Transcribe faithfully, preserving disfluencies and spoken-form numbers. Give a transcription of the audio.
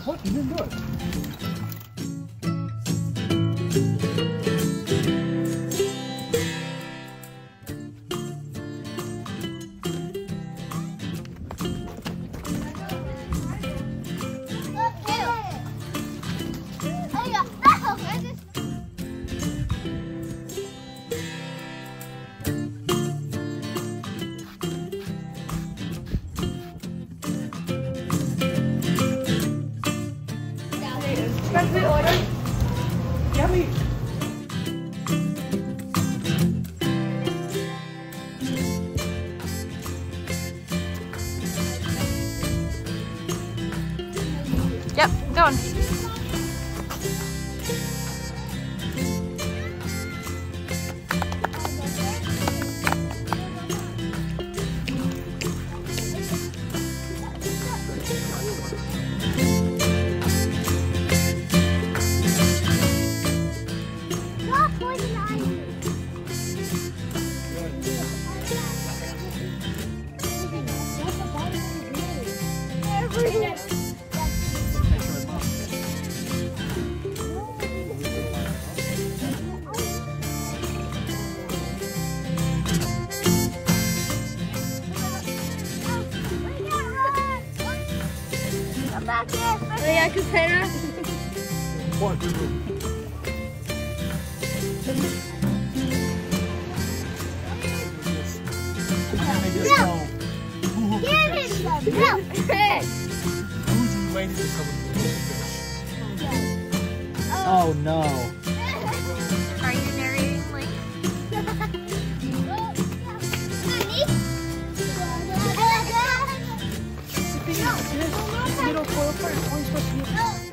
What? You didn't do it. Specially ordered. Yummy. Yep, going. Back here. Oh yeah, container. What? Good move. Give it some milk. Who's related to someone who eats fish? Oh no. Are you narrating like? Little foil first. Only supposed to be.